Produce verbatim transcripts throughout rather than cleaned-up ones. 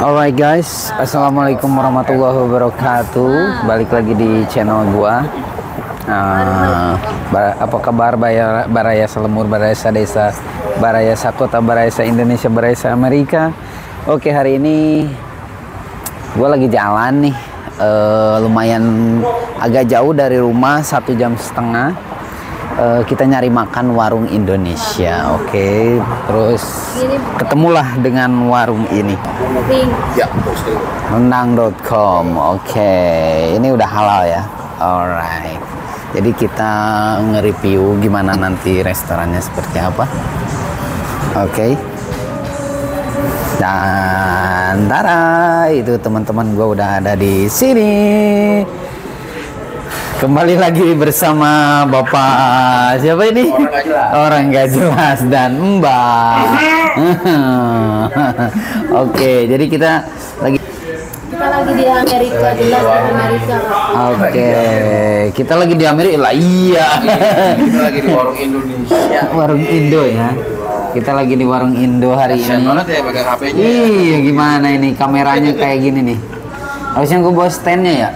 Alright guys, assalamualaikum warahmatullahi wabarakatuh. Balik lagi di channel gua. Uh, apa kabar Baraya, Baraya Selemur, Baraya Desa, Baraya Sakota, Baraya Indonesia, Baraya Amerika. Oke, hari ini gua lagi jalan nih, uh, lumayan agak jauh dari rumah, satu jam setengah. Uh, kita nyari makan warung Indonesia, oke. Okay. Terus ketemulah dengan warung ini. Ya, rendang dot com. Oke, okay. Ini udah halal ya. Alright. Jadi kita nge-review gimana nanti restorannya seperti apa. Oke. Okay. Dan tara, itu teman-teman gua udah ada di sini. Kembali lagi bersama Bapak siapa ini? Orang gak jelas, Orang gak jelas dan Mbak. Oke, jadi kita lagi kita lagi di Amerika, jelas di Amerika. Oke, kita lagi di Amerika lah. Iya. Kita lagi di warung Indonesia. Warung Indo ya. Kita lagi di warung Indo hari Kasian ini. banget ya pakai H P-nya. Iya, gimana ini kameranya kayak gini nih. Harusnya gue bawa standnya ya.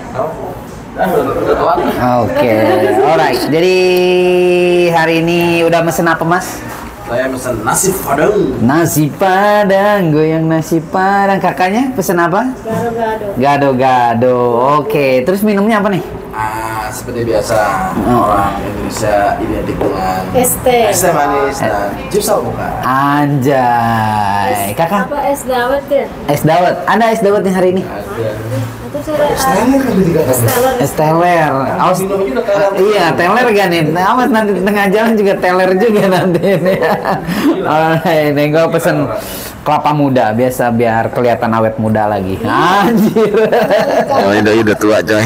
Oke, alright. Jadi hari ini udah mesen apa, Mas? Saya pesen nasi padang. Nasi padang, goyang nasi padang. Kakaknya pesen apa? Gado-gado. Gado-gado. Oke, terus minumnya apa nih? Ah, seperti biasa orang Indonesia identik dengan Es teh. es teh manis dan chips alpukat. Anjay. Kakak, Apa es dawet ya? es dawet. Ada es dawet nih hari ini? Ada. Itu saya Es teler kan di tiga es kali. teler. Es teler. Awas, Minum aja udah teler. iya, teler kan nih. Nah, awas nanti di tengah jalan juga teler juga nanti ini. Alright, nih gue pesen kelapa muda biasa biar kelihatan awet muda lagi. Anjir. Oh, udah udah tua coy.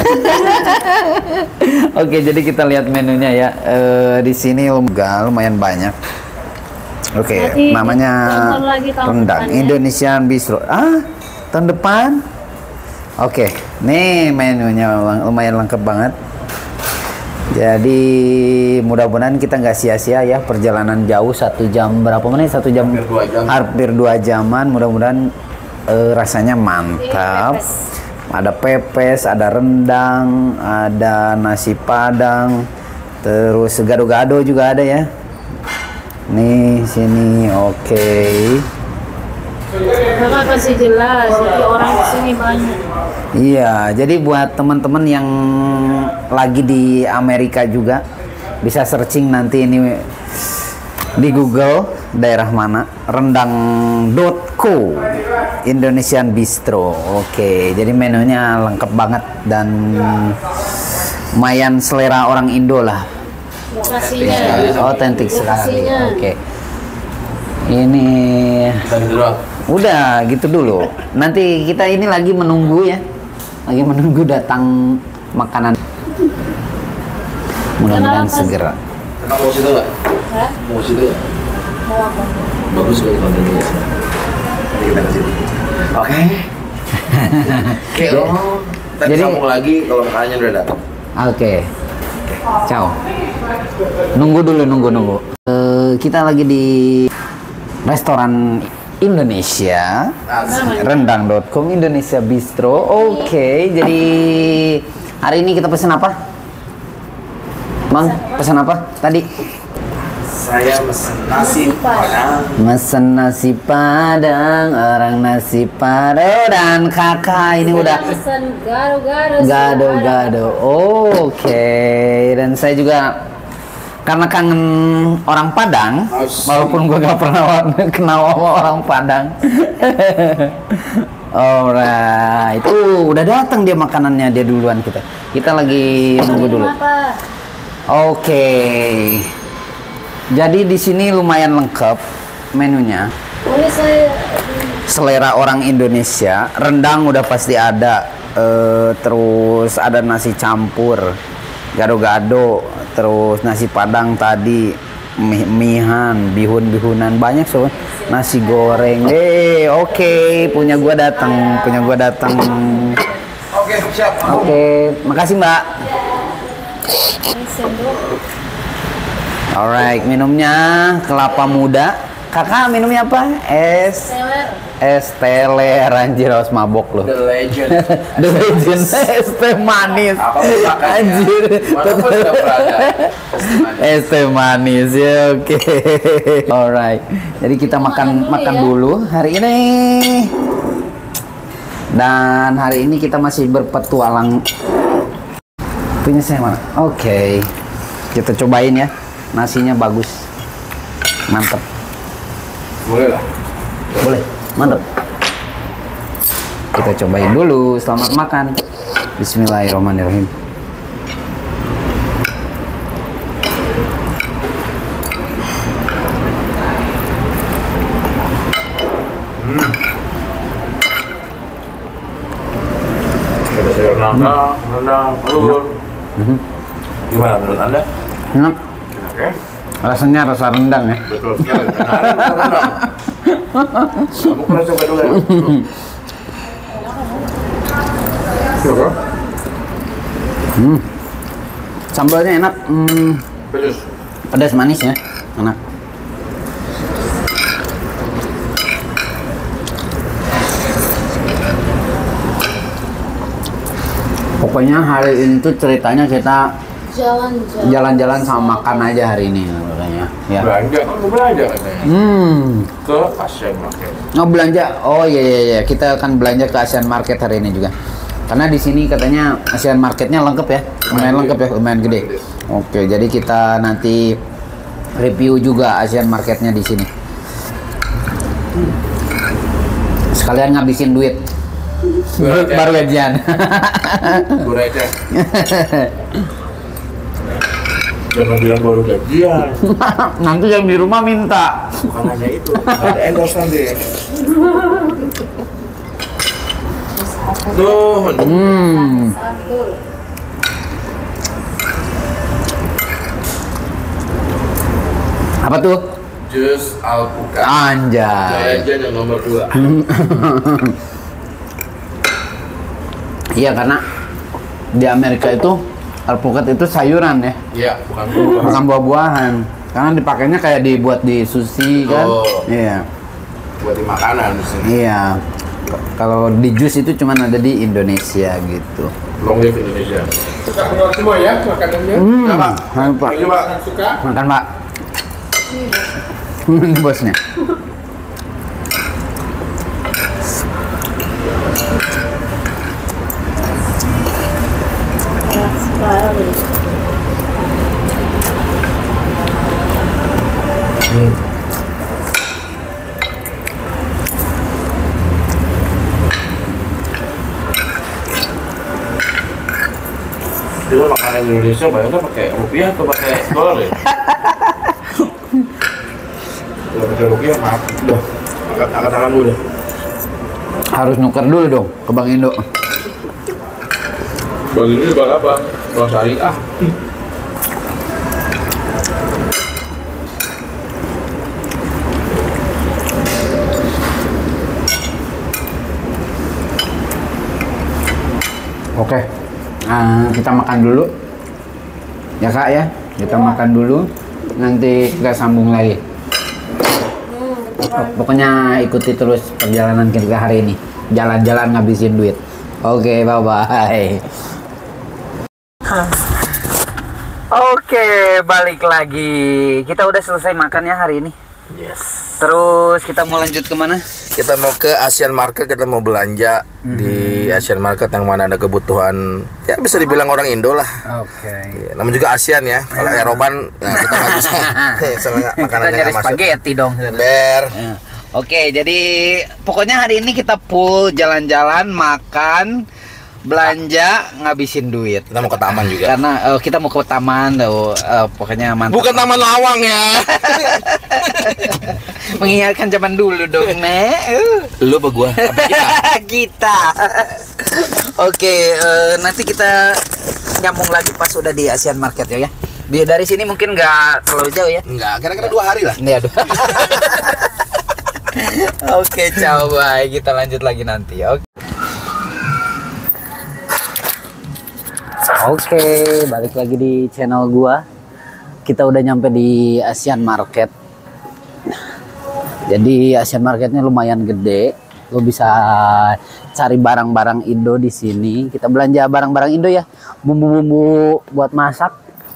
Oke, jadi kita lihat menunya ya. Eh, di sini lumayan lumayan banyak. Oke, Nanti namanya tonton lagi tahun rendang depan ya. Indonesian Bistro. Ah, tahun depan. Oke, nih menunya lumayan lengkap banget. Jadi mudah-mudahan kita nggak sia-sia ya perjalanan jauh satu jam berapa menit satu jam Hampir dua jam. hampir dua jaman. Mudah-mudahan eh, rasanya mantap. Ada pepes, ada rendang, ada nasi padang, terus gado-gado juga ada ya. Nih sini, oke. Kakak kasih jelas, jadi orang kesini banyak. Iya, jadi buat teman-teman yang lagi di Amerika juga bisa searching nanti ini di Google daerah mana, rendang dot co Indonesian Bistro. Oke, jadi menunya lengkap banget dan lumayan selera orang Indo lah. Lokasinya. Otentik sekali. Lokasinya. Oke. Ini Dan dulu. udah gitu dulu. Nanti kita ini lagi menunggu ya. Lagi menunggu datang makanan. Mudah-mudahan Kenapa? segera. Kakak mau situ nggak? Hah? Mau situ ya? Mau apa? Bagus sekali kontennya. Nanti kita ke situ. Oke. Oke, oh. Kita Jadi- sambung lagi kalau makanannya udah datang. Oke. Ciao. Nunggu dulu, nunggu, nunggu. Eh, kita lagi di restoran Indonesia, rendang dot com Indonesia Bistro. Oke, jadi hari ini kita pesan apa? Bang, pesan apa tadi? Saya pesen nasi padang. Mesen nasi padang, orang nasi padang dan kakak ini udah Pesan gado-gado. gado-gado. Oke, dan saya juga karena kangen orang Padang, Asik. walaupun gue gak pernah kenal sama orang Padang. Alright, uh, udah datang dia makanannya, dia duluan kita. Kita lagi nunggu dulu. Apa? Oke, jadi di sini lumayan lengkap menunya. Boleh saya Selera orang Indonesia, rendang udah pasti ada, eh, terus ada nasi campur, gado-gado, terus nasi padang tadi, mie mihan, bihun-bihunan banyak soalnya, nasi goreng. Eh, oke, punya gua datang, punya gua datang. Oke, siap. Oke, makasih Mbak. sendok. Alright, minumnya kelapa muda. Kakak minumnya apa? Es Seller. es teler, anjir, harus mabok loh. The legend. The legend es teh manis. Apa makannya? Anjir. Mana pun sudah berada. Es teh manis ya, oke. Alright. Jadi kita makan Makan dulu makan ya. dulu hari ini. Dan hari ini kita masih berpetualang. Punya saya mana? Oke. Kita cobain ya. Nasinya bagus. Mantep. Boleh lah. Boleh. Mantep. Kita cobain dulu. Selamat makan. Bismillahirrahmanirrahim. Ada sayur nangka, rendang, telur. Mhm. Gimana menurut Anda? Enak. Enak ya? Rasanya rasa rendang ya. Betul sekali. Benar, rendang. Kamu pernah coba dulu ya? Coba. Hmm. Sambalnya enak. Hmm. Pedas. Pedas manis ya. Enak. Pokoknya hari ini tuh ceritanya kita Jalan-jalan. jalan-jalan sama makan aja hari ini katanya. Ya. Belanja, kan mau belanja katanya. Hmm. Ke Asian Market. Oh belanja. Oh iya iya iya. Kita akan belanja ke Asian Market hari ini juga. Karena di sini katanya Asian Marketnya lengkap ya. Lumayan lengkap ya, lumayan gede. Oke, jadi kita nanti review juga Asian Marketnya di sini. Sekalian ngabisin duit. Baru, baru gajian. Gue receh. Jangan bilang baru gajian. Nanti yang di rumah minta. Bukan hanya itu, ada endorse nanti. Tuh, Hmm. Satu. Apa tuh? jus alpukat. Anjay. Legend yang nomor dua. Iya karena di Amerika itu alpukat itu sayuran ya, Iya, bukan buah. bukan buah-buahan. Karena dipakainya kayak dibuat di sushi kan. Oh. Iya. Buat di makanan di sini. Iya. K- Kalau di jus itu cuma ada di Indonesia gitu. Long live Indonesia. Suka keluar semua ya makanannya. Hmm. Nah, Pak. Ayo, Pak. Ayo, Pak. Suka. Makan, Pak. Ini bosnya. Sekali. Itu makanan Indonesia bayarnya pakai rupiah atau pakai dolar ya? Kalau pakai rupiah, maaf. Udah, angkat, angkat tangan dulu deh. Harus nuker dulu dong ke Bank Indo. Bang ini bang apa? Bang syariah. Oke. Nah, kita makan dulu. Ya Kak ya. Kita makan dulu. Nanti kita sambung lagi. Pokoknya ikuti terus perjalanan kita hari ini. Jalan-jalan ngabisin duit. Oke, bye-bye. Oke, balik lagi. Kita udah selesai makannya hari ini. Yes. Terus kita mau lanjut kemana? Kita mau ke Asian Market, kita mau belanja di Asian Market yang mana ada kebutuhan, ya bisa dibilang orang Indo lah. Oke. Ya, namanya juga ASEAN ya. Kalau Eropan, nah kita nggak bisa. Sama nggak- Kita makanannya nyari nggak masuk. spaghetti dong. Ber. Ya. Oke, jadi pokoknya hari ini kita full jalan-jalan, makan, belanja, ngabisin duit. Kita mau ke taman juga. Karena eh, kita mau ke taman, tuh, eh, pokoknya mantap. Bukan Taman Lawang ya. Mengingatkan zaman dulu dong, Nek. Uh. Lu apa gua? Apa kita? Kita. Oke, eh, nanti kita nyambung lagi pas udah di Asian Market ya. Ya. Di- Dari sini mungkin nggak terlalu jauh ya. Enggak, kira-kira dua hari lah. Ini aduh. Oke, ciao, bye. Kita lanjut lagi nanti. Oke. Oke, balik lagi di channel gua. Kita udah nyampe di Asian Market. Jadi Asian Marketnya lumayan gede. Lo bisa cari barang-barang Indo di sini. Kita belanja barang-barang Indo ya, bumbu-bumbu buat masak.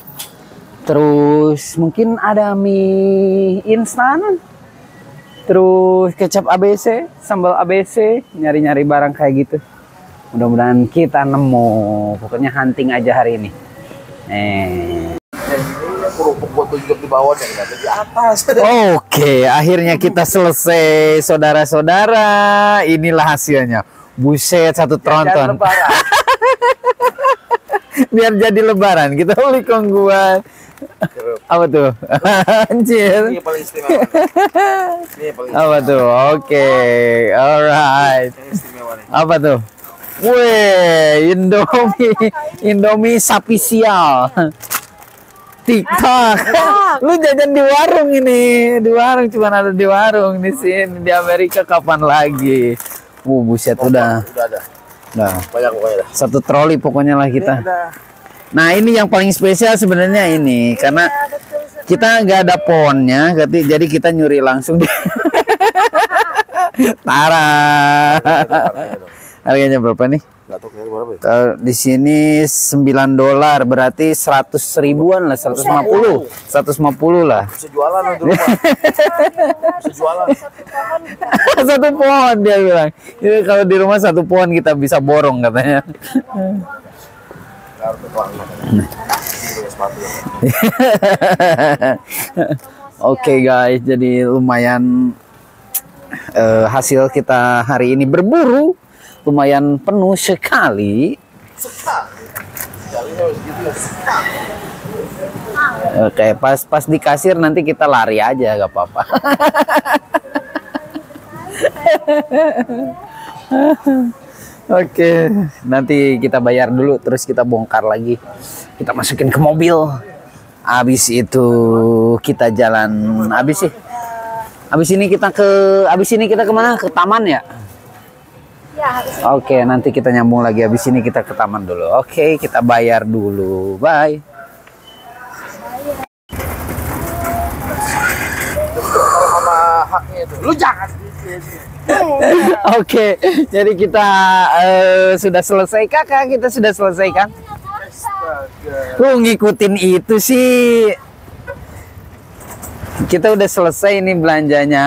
Terus mungkin ada mie instan. Terus kecap A B C, sambal A B C, nyari-nyari barang kayak gitu. Mudah-mudahan kita nemu. Pokoknya hunting aja hari ini. Eh. Oke, akhirnya kita selesai, saudara-saudara. Inilah hasilnya. Buset, satu tronton. Biar jadi lebaran, kita beli kong gua. Apa tuh? Anjir. Ini paling istimewa. Ini paling Apa tuh? Oke, alright. Apa tuh? Weh, Indomie, Indomie sapi sial. TikTok. Lu jajan di warung ini, di warung cuma ada di warung di sini. Di Amerika kapan lagi? Uh, buset udah. Udah ada. Udah. Banyak pokoknya dah. Satu troli pokoknya lah kita. Nah, ini yang paling spesial sebenarnya ini karena kita nggak ada pohonnya, jadi kita nyuri langsung. Tara. Harganya berapa nih? Nggak tahu kira berapa ya? Kalau di sini sembilan dolar berarti seratus ribuan lah, seratus lima puluh. seratus lima puluh lah. Bisa jualan di rumah. Bisa jualan. Satu pohon dia bilang. Jadi kalau di rumah satu pohon kita bisa borong katanya. Oke guys, jadi lumayan uh, hasil kita hari ini berburu. Lumayan penuh sekali. Oke, pas pas di kasir nanti kita lari aja, gak apa-apa. Oke, nanti kita bayar dulu, terus kita bongkar lagi. Kita masukin ke mobil. Habis itu kita jalan. Habis sih. Habis ini kita ke. Habis ini kita kemana? Ke taman ya? Oke, nanti kita nyambung lagi. Habis ini kita ke taman dulu. Oke, kita bayar dulu. Bye. Sama haknya itu. Lu jangan. Oke, jadi kita uh, sudah selesai, kakak. Kita sudah selesai kan? Lu ngikutin itu sih. Kita udah selesai ini belanjanya.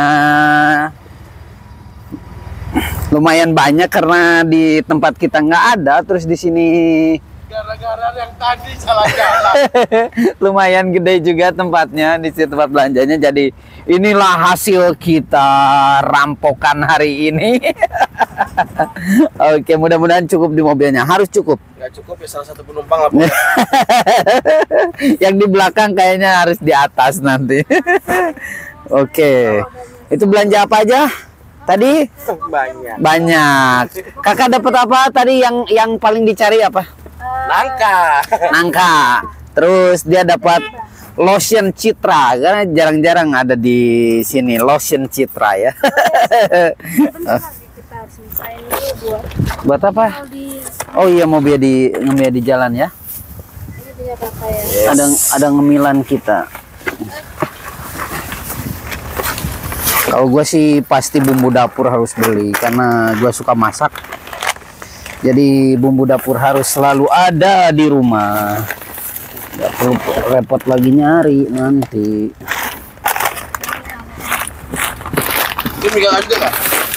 Lumayan banyak karena di tempat kita nggak ada, terus di sini Gara-gara yang tadi salah jalan. lumayan gede juga tempatnya di situ tempat belanjanya. Jadi inilah hasil kita rampokan hari ini. Oke, mudah-mudahan cukup di mobilnya. Harus cukup. Nggak cukup ya, salah satu penumpang lah. Yang di belakang kayaknya harus di atas nanti. Oke, itu belanja apa aja? Tadi Banyak. banyak. Kakak dapat apa tadi yang yang paling dicari apa? Nangka. Nangka. Terus dia dapat lotion Citra karena jarang-jarang ada di sini lotion Citra ya. Buat apa? Oh iya, mau biar di ngemil di jalan ya. Yes. Ada ada ngemilan kita. Kalau gue sih pasti bumbu dapur harus beli karena gue suka masak. Jadi bumbu dapur harus selalu ada di rumah. Gak perlu repot lagi nyari nanti. Ini megang aja nggak?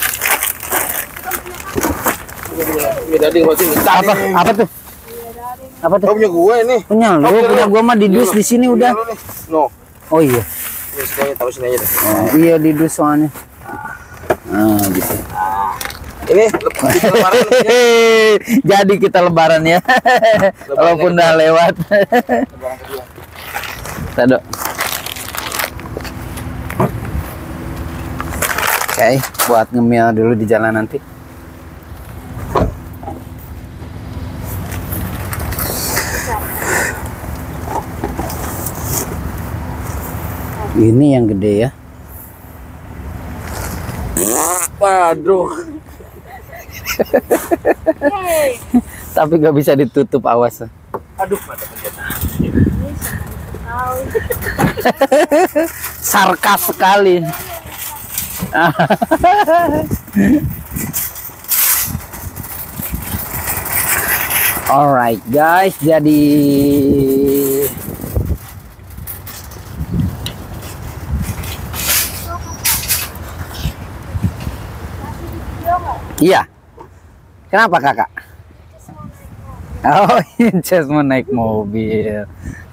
Ini dading masih. Apa? Apa tuh? Apa tuh? Oh, punya gue nih. Punya lu, Oh, punya gue mah di dus di sini udah. No. Oh iya. Ini semuanya taruh sini aja deh. Oh, iya di dus soalnya. Nah, gitu. Ini lebaran. Jadi kita lebaran ya. Walaupun udah lewat. Lebaran kedua. Tado. Oke, buat ngemil dulu di jalan nanti. Ini yang gede ya. Waduh. Tapi gak bisa ditutup, awas. Aduh, mata penjata. Sarkas sekali. Alright guys, jadi iya. Kenapa kakak? Oh, just mau naik mobil.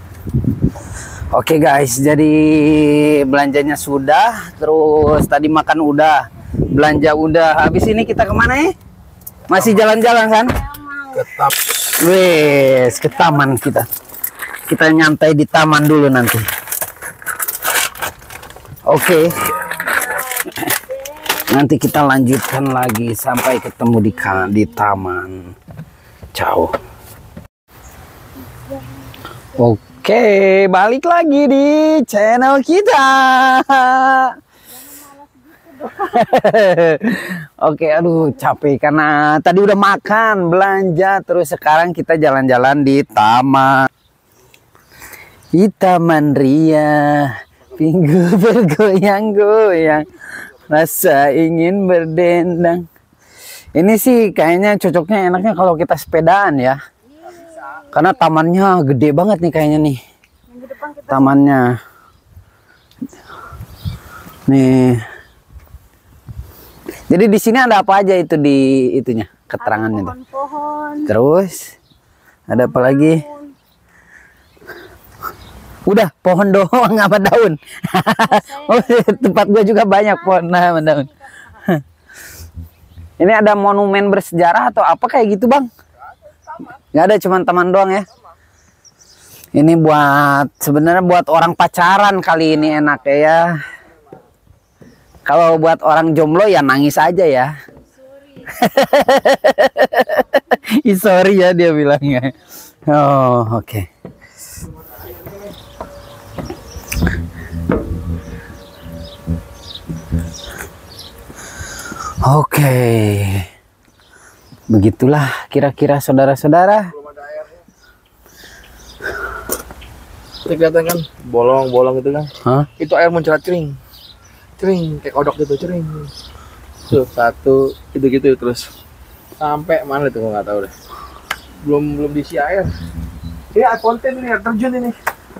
Oke guys, jadi belanjanya sudah, terus tadi makan udah, belanja udah. Habis ini kita kemana ya? Masih jalan-jalan kan? Tetap. Wes, ke taman kita. Kita nyantai di taman dulu nanti. Oke. Nanti kita lanjutkan lagi sampai ketemu di di taman. Ciao. Oke, balik lagi di channel kita. Oke, aduh capek karena tadi udah makan, belanja, terus sekarang kita jalan-jalan di taman. Di Taman Ria, pinggul bergoyang-goyang, rasa ingin berdendang. Ini sih kayaknya cocoknya enaknya kalau kita sepedaan ya. Karena tamannya gede banget nih kayaknya nih. Tamannya. Nih. Jadi di sini ada apa aja itu di itunya, keterangannya tuh. Pohon-pohon. Terus ada apa lagi? Udah pohon doang apa daun? Oh, tempat gua juga banyak pohon nah, daun. Ini ada monumen bersejarah atau apa kayak gitu, Bang? Nggak ada, cuman taman doang ya. Ini buat sebenarnya buat orang pacaran kali ini enak ya. Kalau buat orang jomblo ya nangis aja ya. Sorry. Sorry ya dia bilangnya. Oh, oke. Okay. Oke. Okay. Begitulah kira-kira saudara-saudara. Kelihatan kan bolong-bolong gitu kan. Hah? Itu air mencerat cering. Cering kayak kodok gitu, cering. Tuh satu gitu-gitu terus sampai mana tuh nggak tahu deh. Belum belum diisi air. Ini air konten ini, air terjun ini.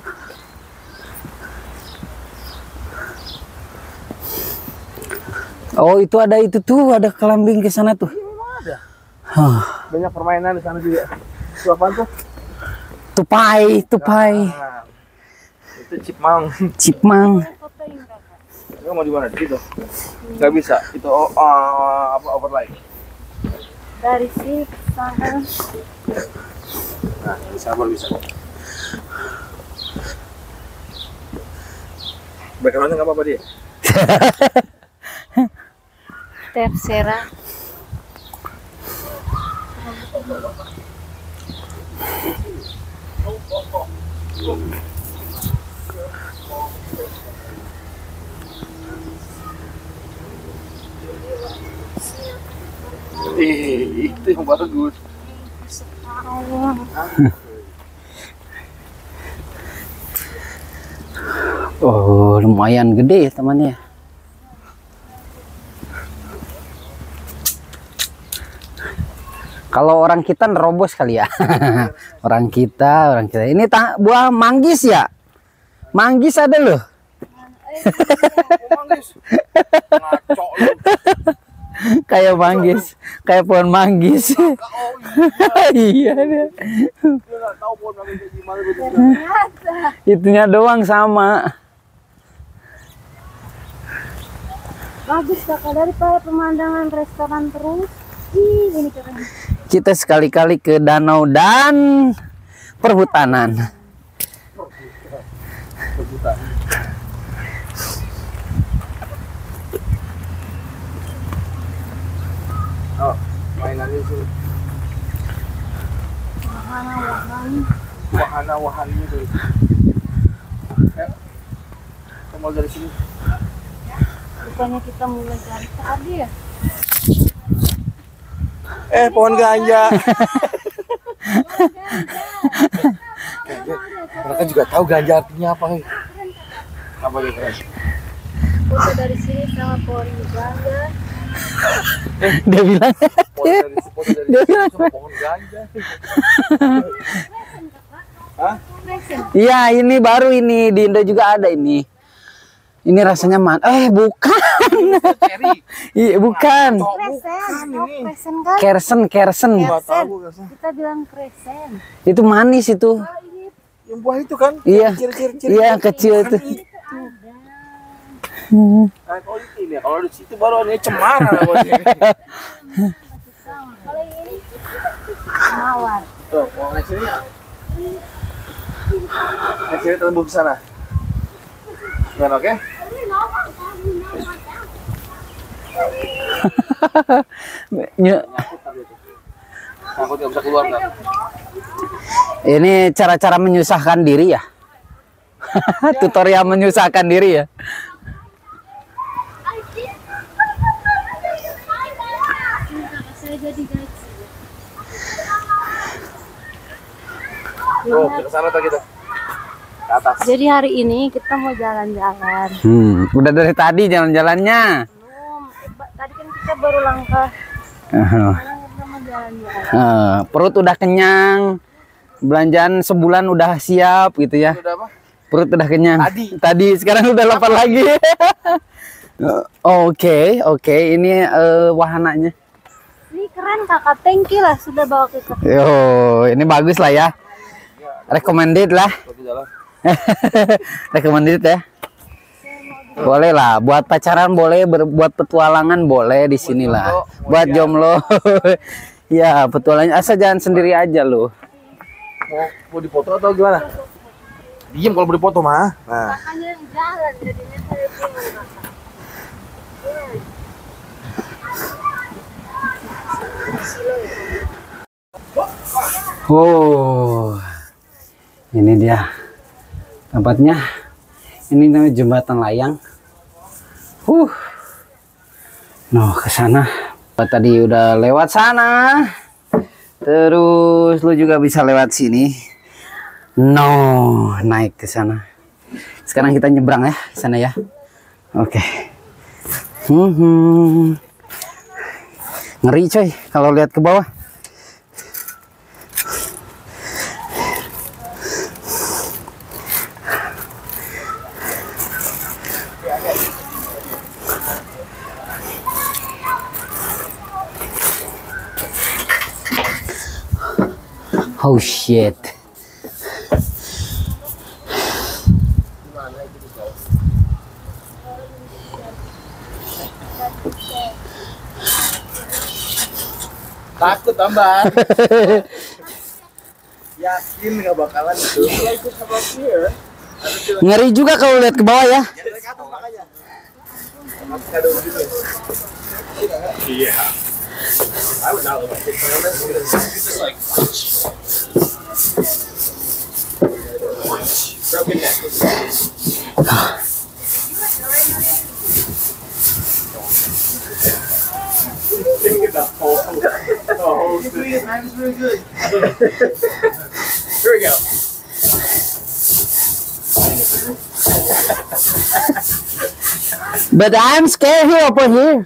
Oh, itu ada itu tuh, ada kelambing ke sana tuh. Ada. Huh. Banyak permainan di sana juga. Itu apaan tuh? Tupai, tupai. Nah, itu chipmunk. Cipmang. Kamu mau di mana? Di situ. Nggak bisa. Itu uh, uh, apa overlay. Dari sini ke sana. Nah, bisa baru bisa. Backgroundnya nggak apa-apa dia. Terserah. Ih, itu yang bagus. Oh, lumayan gede ya temannya. Kalau orang kita nerobos kali ya. Orang kita, orang kita. Ini buah manggis ya? Manggis ada loh. Manggis. Ngaco lu. Kayak manggis, kayak pohon manggis. Iya deh. Dia nggak tahu pohon manggis gimana gitu. Itunya doang sama. Bagus kakak, daripada pemandangan restoran terus. Ih, ini keren. Kita sekali-kali ke danau dan perhutanan. Perhutanan. Oh, mainannya sih. Wahana-wahana. Wahana-wahana itu. Eh, kita mau dari sini. Bukannya kita mulai dari tadi ya? Eh, pohon ganja. Mereka juga tahu ganja artinya apa. Apa gitu? foto dari sini sama pohon ganja. Dia bilang. Foto dari foto dari Dia sini bilang. sama pohon ganja. Hah? Iya, ini baru ini di Indo juga ada ini. Ini rasanya man. Eh, bukan. Cherry. Iya, bukan. Oh, Kresen, bukan oh, ini. kresen kan? Kersen, kersen. Nggak Kresen. tahu rasanya. Kita bilang kresen. Itu manis itu. Oh, ini Yang buah itu kan? Iya. Ciri-ciri. Iya, kecil itu. ada. Nah, kalau di sini, kalau di situ baru ada cemara namanya. Kalau ini mawar. Tuh, mau naik sini ya? Naik sini tembus ke sana. Gimana, oke? Ny- Aku tidak bisa keluar nggak? Ini cara-cara menyusahkan diri ya. Tutorial menyusahkan diri ya. Saya jadi guys. Oh, ke sana tuh kita. Ke atas. Jadi hari ini kita mau jalan-jalan. Hmm, udah dari tadi jalan-jalannya. Belum, eh, ba- tadi kan kita baru langkah. Uh, Sekarang kita mau jalan-jalan. uh, perut udah kenyang. Belanjaan sebulan udah siap gitu ya. Udah apa? Perut udah kenyang. Tadi. Tadi sekarang udah lapar lagi. Oke, oke. Ini eh, wahananya. Ini keren kakak, thank you lah sudah bawa kita. Yo, ini bagus lah ya. Recommended lah. Lagi jalan. Recommended ya. Boleh lah, buat pacaran boleh, ber- buat petualangan boleh di sini lah. Buat jomblo. Ya, petualangan asal jangan sendiri aja loh. Mau mau dipoto atau gimana? Diem kalau mau dipoto mah. Nah. Makanya yang jalan jadinya saya bingung kakak. Oh, ini dia tempatnya. Ini namanya jembatan layang. Huh, noh ke sana. Tadi udah lewat sana. Terus lu juga bisa lewat sini. No, naik ke sana. Sekarang kita nyebrang ya, ke sana ya. Oke. Hmm, hmm. Ngeri coy kalau lihat ke bawah. Oh shit. Takut tambah. Yakin nggak bakalan itu. Ngeri juga kalau lihat ke bawah ya. Iya. I would not like it. It's like broken neck. Think about the whole, the whole thing. It's really good. Here we go. But I'm scared here over here.